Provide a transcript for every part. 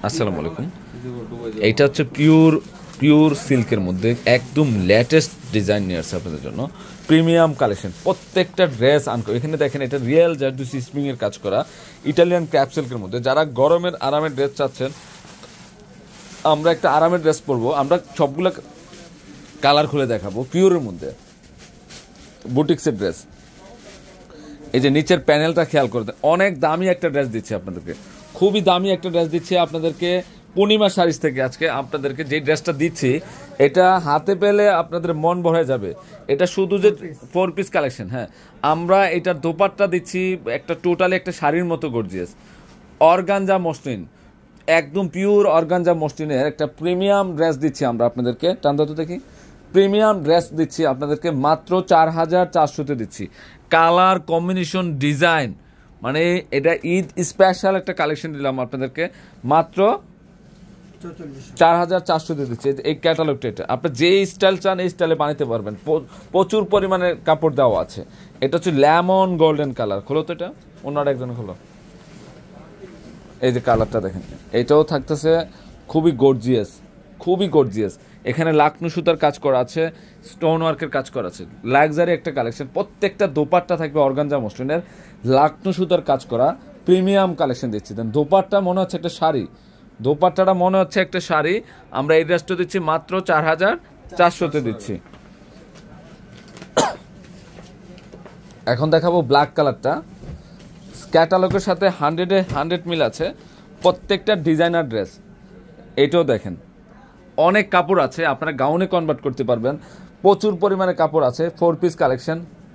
আসসালামু আলাইকুম। এইটা হচ্ছে পিওর সিল্কের মধ্যে একদম লেটেস্ট ডিজাইন নিয়ে আসছে আপনাদের জন্য, প্রিমিয়াম কালেকশন। প্রত্যেকটা ড্রেস এখানে দেখেন, এটা রিয়েল জারদুসি স্প্রিং এর কাজ করা ইটালিয়ান ক্র্যাপ সিল্কের মধ্যে। যারা গরমের আরামের ড্রেস চাচ্ছেন, আমরা একটা আরামের ড্রেস পরবো। আমরা সবগুলো কালার খুলে দেখাবো। পিওরের মধ্যে বুটিক্সের ড্রেস। এই যে নিচের প্যানেলটা খেয়াল করে দেন, অনেক দামি একটা ড্রেস দিচ্ছে আপনাদেরকে, খুবই দামি একটা ড্রেস দিচ্ছে আপনাদেরকে পূর্ণিমা শাড়িজ থেকে। আজকে আপনাদেরকে যে ড্রেসটা দিচ্ছি, এটা হাতে পেলে আপনাদের মন ভরে যাবে। এটা শুধু যে 4 পিস কালেকশন, হ্যাঁ, আমরা এটার দোপাট্টা দিচ্ছি একটা টোটালি একটা শাড়ির মতো গর্জিয়াস অর্গানজা মসলিন, একদম পিওর অর্গানজা মসলিনের একটা প্রিমিয়াম ড্রেস দিচ্ছি আমরা আপনাদেরকে। টান্দা তো দেখি, প্রিমিয়াম ড্রেস দিচ্ছি আপনাদেরকে মাত্র 4400-তে দিচ্ছি। কালার কম্বিনেশন ডিজাইন, মানে এটা ঈদ স্পেশাল একটা কালেকশন দিলাম আপনাদেরকে মাত্র 4400 দিচ্ছি। এই ক্যাটালগটা এটা আপনার যে স্টাইল চান এই স্টাইলে বানাতে পারবেন, প্রচুর পরিমাণে কাপড় দেওয়া আছে। এটা হচ্ছে লেমন গোল্ডেন কালার। খোলো তো এটা, অন্যরা একজন খোলো। এই যে কালারটা দেখেন, এটাও থাকতেছে খুবই গর্জিয়াস, খুবই গর্জিয়াস। এখানে লাকনু সুতার কাজ করা আছে, স্টোন ওয়ার্কের কাজ করা আছে, লাক্সারি একটা কালেকশন। প্রত্যেকটা দোপাট্টা থাকবে অর্গানজা মসলিনের, লাকনু সুতার কাজ করা প্রিমিয়াম কালেকশন দিচ্ছি। দেন দোপাট্টা মনে হচ্ছে একটা শাড়ি, দোপাট্টাটা মনে হচ্ছে একটা শাড়ি। আমরা এই ড্রেসটা দিচ্ছি মাত্র 4400-তে দিচ্ছি। এখন দেখাবো ব্ল্যাক কালারটা, ক্যাটালগের সাথে 100-এ 100 মিল আছে, প্রত্যেকটা ডিজাইনার ড্রেস। এটাও দেখেন, অনেক কাপড় আছে, আপনারা গাউনে কনভার্ট করতে পারবেন, প্রচুর পরিমাণে কাপড় আছে। 4 পিস কালেকশন।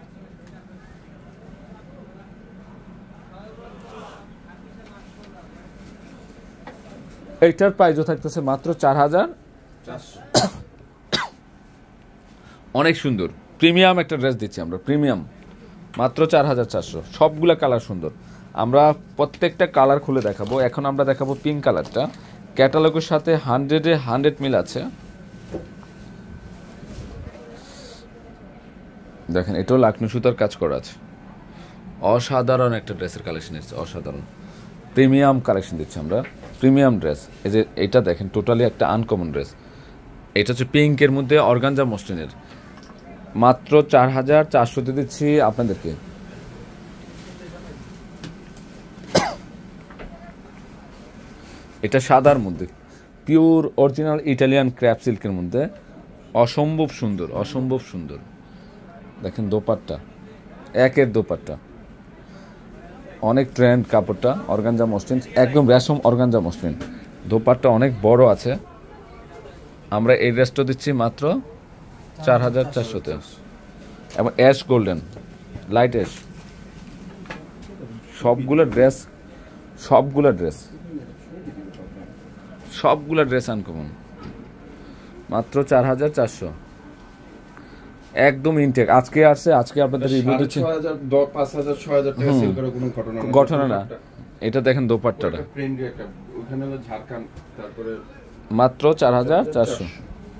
এইটার প্রাইসও থাকতেছে মাত্র 4400। অনেক সুন্দর প্রিমিয়াম একটা ড্রেস দিচ্ছি আমরা, প্রিমিয়াম মাত্র 4400। সবগুলা কালার সুন্দর, আমরা প্রত্যেকটা কালার খুলে দেখাবো। এখন আমরা দেখাবো পিঙ্ক কালারটা, ক্যাটালগের সাথে 100-এ 100 মিল আছে। দেখেন, এটাও লাকনু সুতার কাজ করা আছে, অসাধারণ একটা ড্রেসের কালেকশন এসেছে, অসাধারণ প্রিমিয়াম কালেকশন দিচ্ছি আমরা, প্রিমিয়াম ড্রেস। এই যে এটা দেখেন, টোটালি একটা আনকমন ড্রেস। এটা হচ্ছে পিঙ্কের মধ্যে অর্গানজা মসলিনের, মাত্র 4400-তে দিচ্ছি আপনাদেরকে। এটা সাদার মধ্যে পিওর অরিজিনাল ইটালিয়ান ক্র্যাপ সিল্কের মধ্যে, অসম্ভব সুন্দর, অসম্ভব সুন্দর। দেখেন দোপাট্টা, একের দোপাট্টা, অনেক ট্রেন্ড কাপড়টা, অর্গানজা মসলিন, একদম রেশম অর্গানজা মসলিন। দোপাট্টা অনেক বড় আছে। আমরা এই ড্রেসটা দিচ্ছি মাত্র 4400-তে, এবং অ্যাশ গোল্ডেন, লাইট অ্যাশ। সবগুলো ড্রেস, সবগুলো ড্রেস, সবগুলো ড্রেস আনকমন, মাত্র 4400, একদম ইনটেক। আজকে আসছে, আজকে আপনাদের রিভিউ দিচ্ছি। 5000 6000 টাকা সেল করার কোনো ঘটনা না। এটা দেখেন দোপাট্টাটা, ওখানে ঝাড়খণ্ড, তারপরে মাত্র 4400।